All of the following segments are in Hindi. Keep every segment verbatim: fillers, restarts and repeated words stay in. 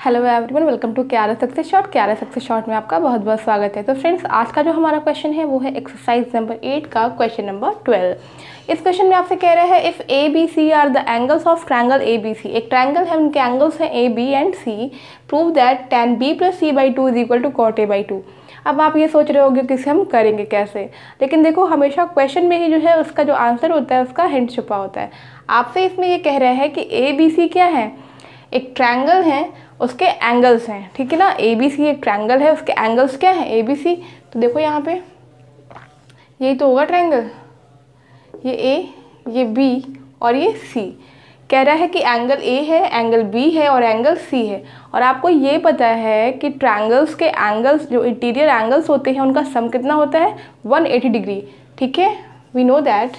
हेलो एवरीवन, वेलकम टू क्यारा सक्सेस शॉर्ट। क्यारा सक्सेस शॉर्ट में आपका बहुत बहुत स्वागत है। तो फ्रेंड्स, आज का जो हमारा क्वेश्चन है वो है एक्सरसाइज नंबर एट का क्वेश्चन नंबर ट्वेल्व। इस क्वेश्चन में आपसे कह रहे हैं if A B C are the angles of triangle A B C. एक ट्रायंगल है, उनके एंगल्स हैं A B and C. Prove that tan B plus C by two is equal to cot A by two. अब आप ये सोच रहे होगे कि इसे हम करेंगे कैसे, लेकिन देखो हमेशा क्वेश्चन में ही जो है उसका जो आंसर होता है उसका हिंट छुपा होता है। आपसे इसमें ये कह रहे हैं कि ए बी सी क्या है, एक ट्रायंगल है, उसके एंगल्स हैं, ठीक है ना। ए बी सी एक ट्रायंगल है, उसके एंगल्स क्या हैं, ए बी सी। तो देखो यहाँ पे यही तो होगा ट्रायंगल, ये ए, ये बी और ये सी। कह रहा है कि एंगल ए है, एंगल बी है और एंगल सी है। और आपको ये पता है कि ट्रायंगल्स के एंगल्स, जो इंटीरियर एंगल्स होते हैं, उनका सम कितना होता है, वन एटी डिग्री। ठीक है, we know that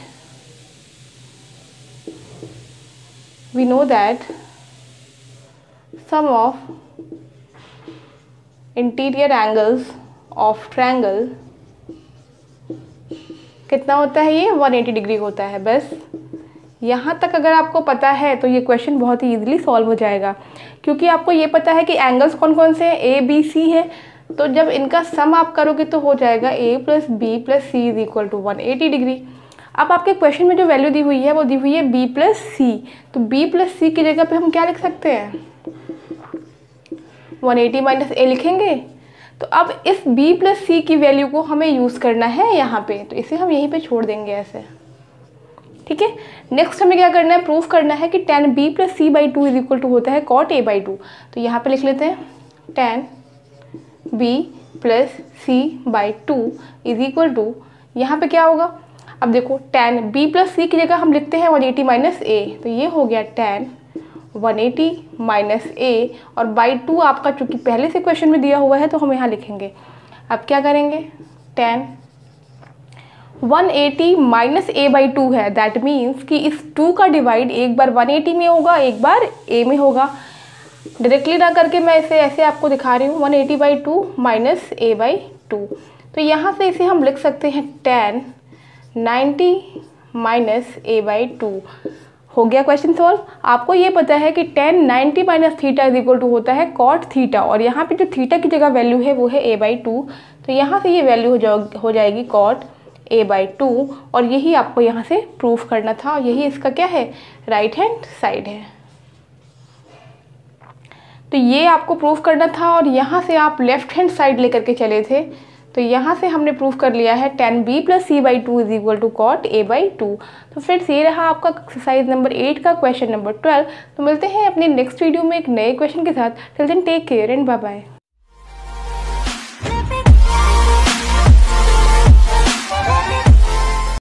we know that sum of interior angles of triangle कितना होता है, ये वन एटी डिग्री होता है। बस यहाँ तक अगर आपको पता है तो ये क्वेश्चन बहुत ही इजीली सॉल्व हो जाएगा, क्योंकि आपको ये पता है कि एंगल्स कौन कौन से हैं, ए बी सी है। तो जब इनका सम आप करोगे तो हो जाएगा A plus B plus C is equal to one eighty degree. अब आपके क्वेश्चन में जो वैल्यू दी हुई है वो दी हुई है बी प्लस सी। तो बी प्लस सी की जगह पे हम क्या लिख सकते हैं, वन एटी माइनस ए लिखेंगे। तो अब इस b प्लस सी की वैल्यू को हमें यूज़ करना है यहाँ पे, तो इसे हम यहीं पे छोड़ देंगे ऐसे। ठीक है, नेक्स्ट हमें क्या करना है, प्रूफ करना है कि tan B plus C by two is equal to होता है कॉट ए बाई टू। तो यहाँ पे लिख लेते हैं tan B plus C by two is equal to, यहाँ पे क्या होगा, अब देखो टेन बी प्लस सी की जगह हम लिखते हैं वन एटी माइनस ए। तो ये हो गया tan one eighty minus A, और बाई टू आपका चूँकि पहले से क्वेश्चन में दिया हुआ है तो हम यहाँ लिखेंगे। अब क्या करेंगे, tan one eighty minus A by two है, दैट मीन्स कि इस टू का डिवाइड एक बार वन एटी में होगा, एक बार ए में होगा। डायरेक्टली ना करके मैं इसे ऐसे आपको दिखा रही हूँ, one eighty by two minus A by two. तो यहाँ से इसे हम लिख सकते हैं tan ninety minus A by two. हो गया क्वेश्चन सॉल्व। आपको ये पता है कि tan ninety minus theta is equal to होता है कॉट थीटा, और यहाँ पे जो थीटा की जगह वैल्यू है वो है ए बाई टू। तो यहाँ से ये वैल्यू हो जाए हो जाएगी कॉट ए बाई टू, और यही आपको यहाँ से प्रूफ करना था, और यही इसका क्या है, राइट हैंड साइड है। तो ये आपको प्रूफ करना था, और यहाँ से आप लेफ्ट हैंड साइड लेकर के चले थे। तो यहाँ से हमने प्रूफ कर लिया है tan B plus C by two is equal to cot A by two. तो फ्रेंड्स, ये रहा आपका एक्सरसाइज नंबर एट का क्वेश्चन नंबर ट्वेल्व। तो मिलते हैं अपने नेक्स्ट वीडियो में एक नए क्वेश्चन के साथ। Till then take care and bye bye.